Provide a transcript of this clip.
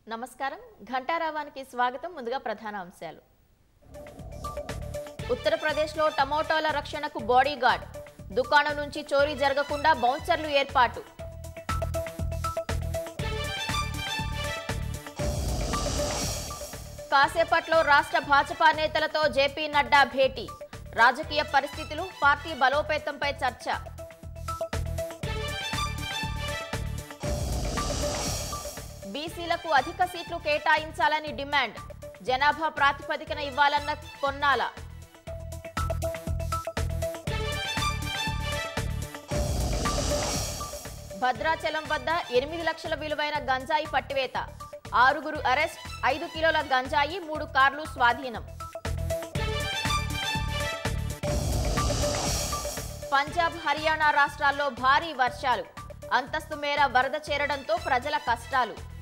నమస్కారం ఘంటారావానికి స్వాగతం ముందుగా ప్రధాన అంశాలు ఉత్తరప్రదేశ్లో టమోటాల రక్షణకు బాడీగార్డ్ దుకాణం నుంచి చోరీ జరగకుండా బౌన్సర్లు ఏర్పాటు కాసేపట్లో రాష్ట్ర భాజపా నేతలతో జేపీ నడ్డా భేటీ రాజకీయ పరిస్థితులు పార్టీ బలోపేతంపై చర్చ బీసీలకు అధిక సీట్లు కేటాయించాలని డిమాండ్ జనాభా ప్రాతిపదికన ఇవ్వాలన్న పొన్నాల భద్రాచలం వద్ద 8 లక్షల విలువైన గంజాయి పట్టివేత 6 అరెస్ట్ 5 కిలోల గంజాయి 3 కార్లు స్వాధీనం పంజాబ్ హర్యానా రాష్ట్రాల్లో భారీ వర్షాలు అంతస్తు మేర వరద చేరడంతో ప్రజల కష్టాలు